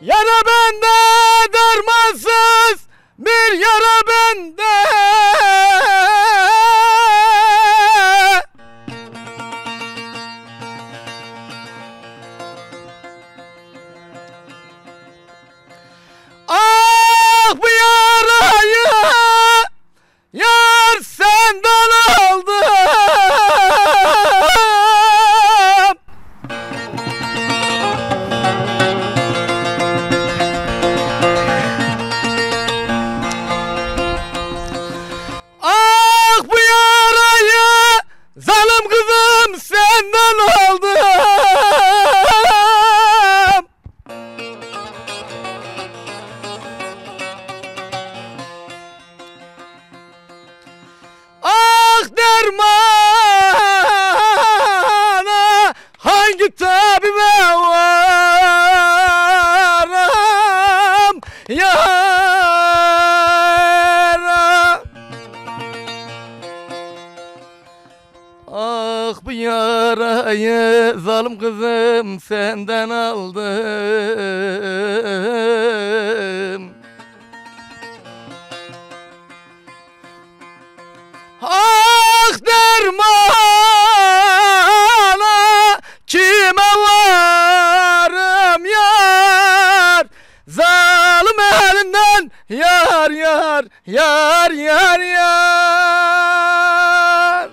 Yara bende, dermansız bir yara bende. Ah bu yarayı yar senden aldım. Ah bu yarayı zalim kızım senden aldım. Ah dermana hangi tabibe varım yara. Ah bu yarayı zalim kızım senden aldım. Ah dermana kime varım yar, zalim elinden yar yar yar yar yar.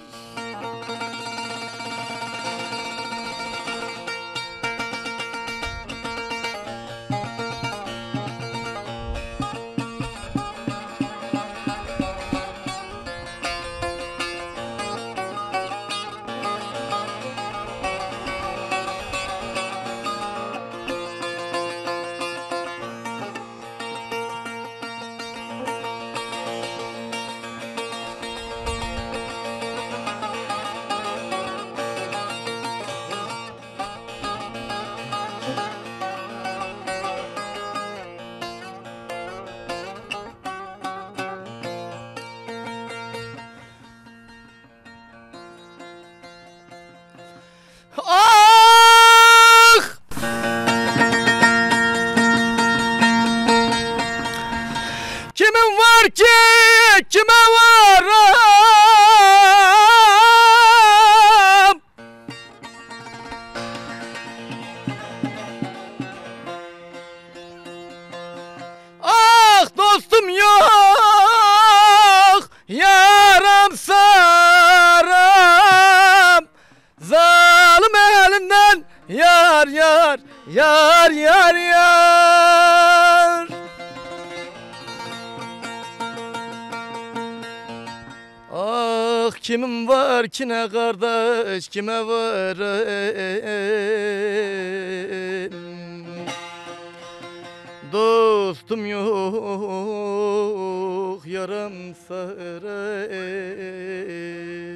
Ah! Kimin var ki kime varım? Ah dostum yok, yaram sarım, zalim elinden yar yar yar yar yar. Ah kimin var ki ne kardeş kime varım? Dostum yok, yaram sarım.